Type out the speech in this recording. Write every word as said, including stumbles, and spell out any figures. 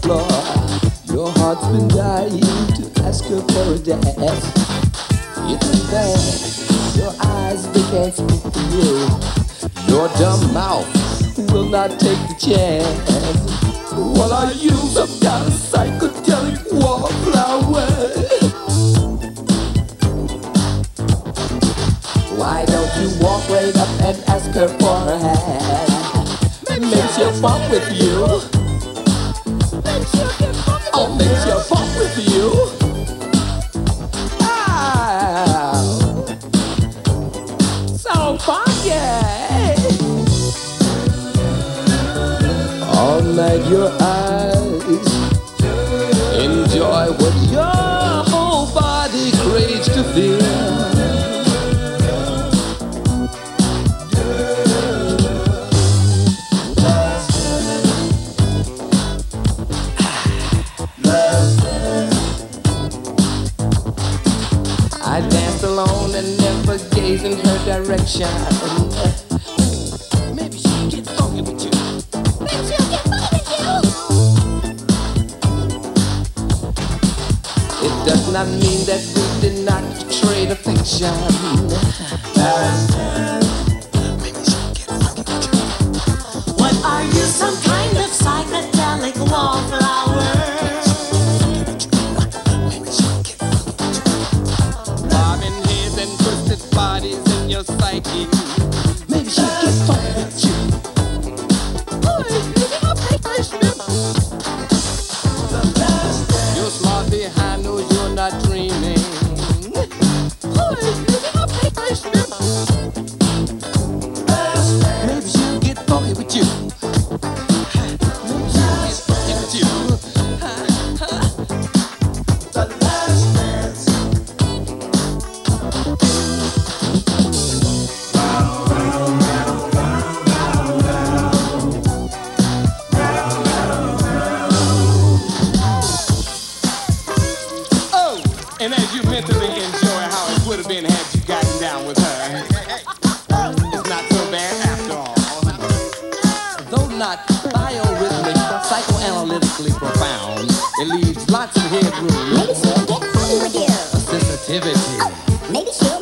floor. Your heart's been dying to ask her for a dance. It's bad, your eyes, they can't speak to you. Your dumb mouth will not take the chance. Well, are you some kind of psychedelic wallflower? Why don't you walk right up and ask her for her hand? Maybe she'll bump with you. Oh, maybe she'll bump with you. Ah, so funky. All night your eyes enjoy what your whole body craves to feel. I danced alone and never gazed in her direction. Maybe she'll get funky with you. Maybe she'll get funky with you. It does not mean that we did not trade affection. Maybe she'll get funky with you. What are you, some kind of psychedelic wallflower? Bodies in your psyche. Maybe she'll get funky with you. You're smart behind, no, you're not dreaming. Maybe she'll get funky with you. Maybe she'll get funky with you. The last dance. And as you mentally enjoy how it would have been had you gotten down with her, it's not so bad after all. Though not biorhythmic, psychoanalytically profound, it leaves lots of headroom. Maybe she'll get funky with you. Sensitivity. Oh, maybe she'll